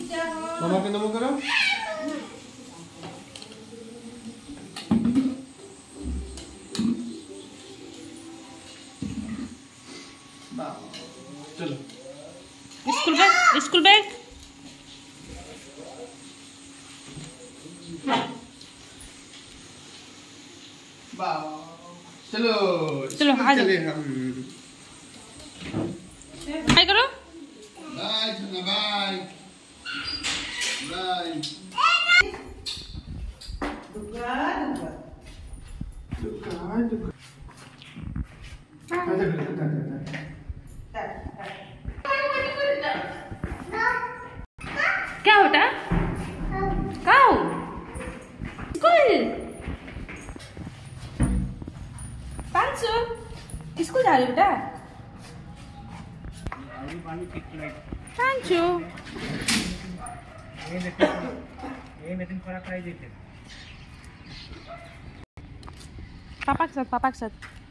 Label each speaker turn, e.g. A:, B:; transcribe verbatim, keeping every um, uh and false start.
A: मामा के नमो करो। चलो
B: स्कूल बैग स्कूल बैग
A: चलो
B: चलो आ जाओ। बाय करो।
A: Bye bye bye.
B: क्या बेटा? काऊ स्कूल पांचो स्कूल जा रही बेटा? पांचो पापा के साथ पापा के साथ